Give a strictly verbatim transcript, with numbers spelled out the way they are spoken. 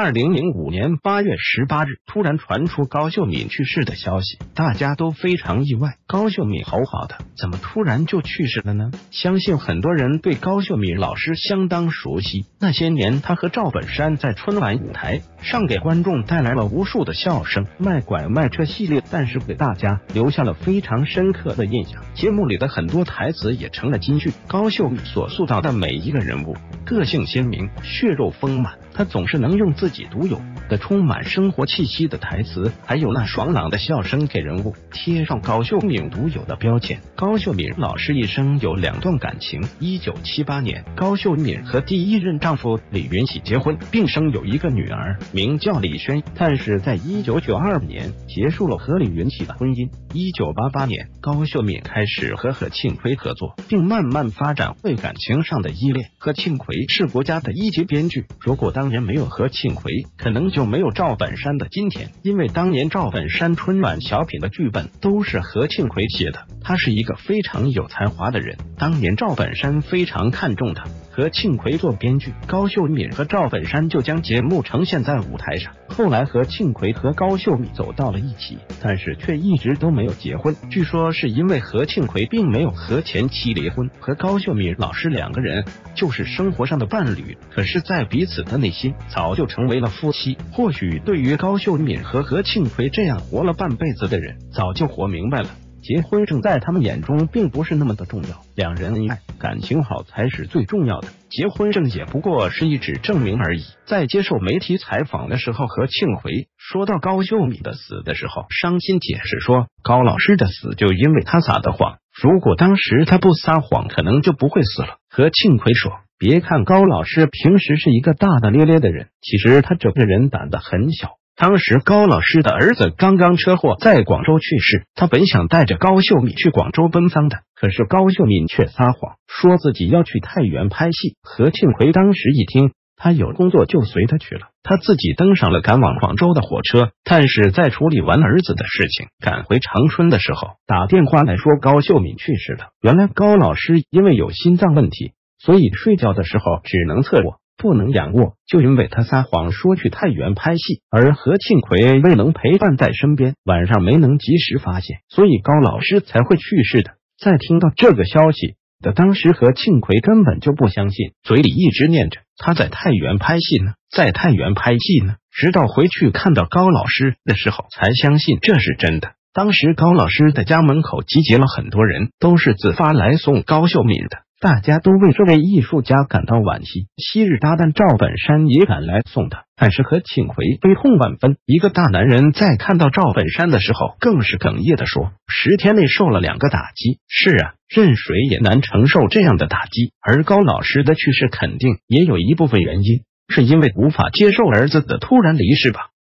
二零零五年八月十八日，突然传出高秀敏去世的消息，大家都非常意外。高秀敏好好的，怎么突然就去世了呢？相信很多人对高秀敏老师相当熟悉，那些年她和赵本山在春晚舞台上给观众带来了无数的笑声，卖拐卖车系列，但是给大家留下了非常深刻的印象。节目里的很多台词也成了金句。高秀敏所塑造的每一个人物，个性鲜明，血肉丰满，他总是能用自己独有的充满生活气息的台词，还有那爽朗的笑声给人物贴上高秀敏独有的标签。高秀敏老师一生有两段感情，一九七八年，高秀敏和第一任丈夫李云喜结婚，并生有一个女儿，名叫李轩。但是在一九九二年结束了和李云喜的婚姻。一九八八年，高秀敏开始和何庆魁合作，并慢慢发展为感情上的依恋。何庆魁是国家的一级编剧，如果当年没有何庆魁，可能就没有赵本山的今天，因为当年赵本山春晚小品的剧本都是何庆魁写的，他是一个非常有才华的人，当年赵本山非常看重他。何庆魁做编剧，高秀敏和赵本山就将节目呈现在舞台上。后来何庆魁和高秀敏走到了一起，但是却一直都没有结婚。据说是因为何庆魁并没有和前妻离婚，和高秀敏老师两个人就是生活上的伴侣，可是在彼此的内心早就成为了夫妻。或许对于高秀敏和何庆魁这样活了半辈子的人，早就活明白了，结婚证在他们眼中并不是那么的重要，两人恩爱感情好才是最重要的，结婚证也不过是一纸证明而已。在接受媒体采访的时候，何庆魁说到高秀敏的死的时候，伤心解释说，高老师的死就因为他撒的谎，如果当时他不撒谎，可能就不会死了。何庆魁说，别看高老师平时是一个大大咧咧的人，其实他整个人胆子很小。当时高老师的儿子刚刚车祸在广州去世，他本想带着高秀敏去广州奔丧的，可是高秀敏却撒谎，说自己要去太原拍戏。何庆魁当时一听他有工作就随他去了，他自己登上了赶往广州的火车，但是在处理完儿子的事情，赶回长春的时候，打电话来说高秀敏去世了。原来高老师因为有心脏问题，所以睡觉的时候只能侧卧，不能仰卧，就因为他撒谎说去太原拍戏，而何庆魁未能陪伴在身边，晚上没能及时发现，所以高老师才会去世的。在听到这个消息的当时，何庆魁根本就不相信，嘴里一直念着他在太原拍戏呢，在太原拍戏呢，直到回去看到高老师的时候才相信这是真的。当时高老师的家门口集结了很多人，都是自发来送高秀敏的，大家都为这位艺术家感到惋惜。昔日搭档赵本山也赶来送他，但是何庆魁悲痛万分。一个大男人在看到赵本山的时候，更是哽咽地说，十天内受了两个打击，是啊，任谁也难承受这样的打击。而高老师的去世肯定也有一部分原因是因为无法接受儿子的突然离世吧。